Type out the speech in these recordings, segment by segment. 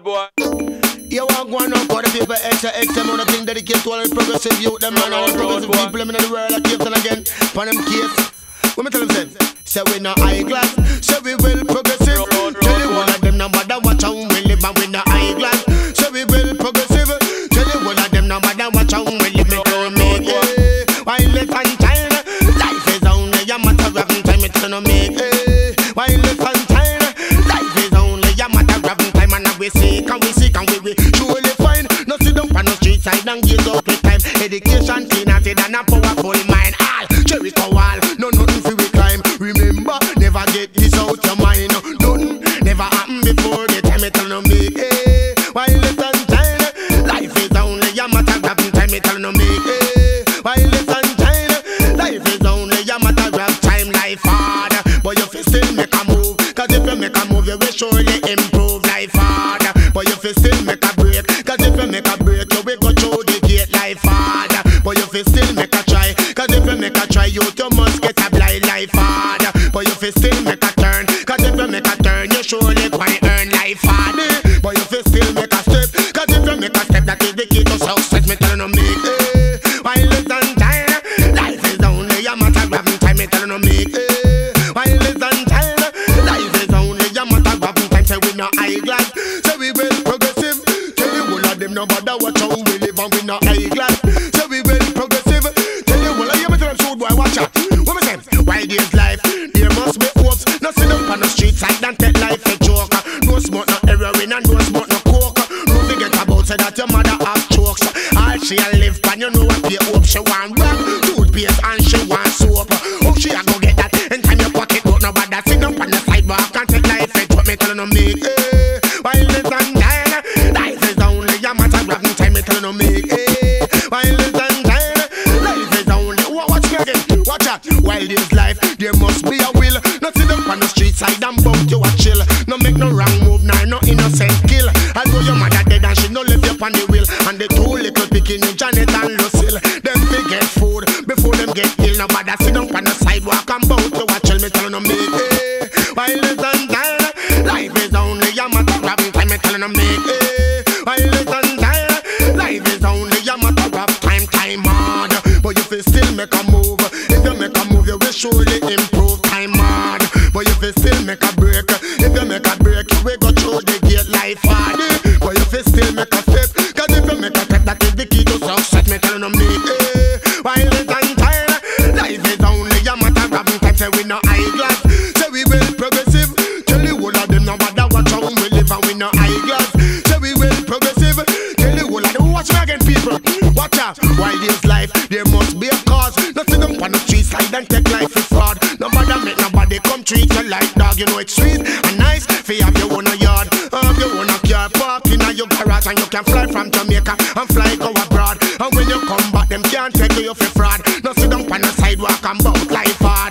boy. You want go on now for the people extra amount of thing dedicated to all the progressive youth, them man, all the progressive people them in the world, like Capleton again, for them case. What me tell them say we no high class, say we well progressive. Tell you one of them no matter watch how we live and we no high class, say we well progressive. Tell you one of them no matter watch how we live and we make it. While left and China, life is only a matter of time, it's gonna make it. While left and China, life is only a matter of time, and we see, can we surely find. No sit down on the street side and give up the time. Education financed and a powerful mind. All Jericho wall, no nothing for we climb. Remember, never get this out your mind. Nothing never happened before the time it no make. Hey, while left and China, life is only a matter of time it no make. Hey, while left and China, life is only a matter of time. Life hard, but you feel still make a move. Cause if you make a move, you will surely improve. Life hard, but you feel still make a break. Cause if you make a break, you will go through the gate. Life hard, but you feel still make a try. Cause if you make a try, you must get a blind. Life hard, but you feel still make a turn. Cause if you make a turn, you surely can earn. Life hard, but you feel still make a step. Cause if you make a step, that is the key to success. Me tell you no make it. While less than China, life is only a matter of time. Me tell you no make it. While less than China, life is only a matter of time. Say we no high class, say we well progressive. Tell you all of them no bother watch how we live and we no high class. Say we well progressive. Tell you all of you me tell them shoot boy watch out. What me say? Why this life? There must be hopes. No sit up on the street side and take life a joke. No smoke no heroin and no smoke no coke. No forget about say that your mother have chokes. All she a live and you know what pay hope. She want rap, toothpaste and she want soap. Oh she a go get that in time your pocket but no bother sit up on the sidewalk and take life a joke. Me tell you no make it. While less than China, life is only a matter of time. Me tell you no make it. While less than China, life is only watch me again. Watch out. While this life, there must be a will. Not sit up on the street side and bump you a chill. No make no wrong move, no innocent kill. Although your mother dead and she no left you on the wheel. And the two little picking Janet and Lucille. Them they get food before them get ill. Nobody sit up on the sidewalk and bump you a chill. Me tell you no make it. While less than China, life is only a matter of time. Me tell you no make it. While less than China, life is only a matter of time. Time hard, but you feel still make a move. If you make a move, you will surely improve. Time hard, but you feel still make a break. If you make a break, you will go through the gate. Life hard, but you feel still make a step. Cause if you make a step, that is the key to success. Me tell you no make it. While less than China, life is only a matter of time. Say we no high class, say we well progressive. Tell you all of them no matter watch how we live and we no high class. Say we well progressive. Tell you all of them watch me again people. Watch out. While this life, there must be a cause. Not sit down on the street side and take life for fraud. Nobody make nobody come treat you like dog. You know it's sweet and nice for you have your own yard. Have your own car park in your garage. And you can fly from Jamaica and fly go abroad. And when you come back, them can't take you for fraud. Not sit down on the sidewalk and bout life hard.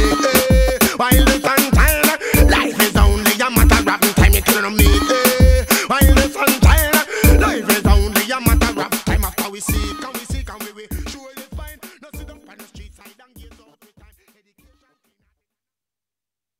While less than China, life is only a matter of time. It don't make it. While less than China, life is only a matter of time after we see.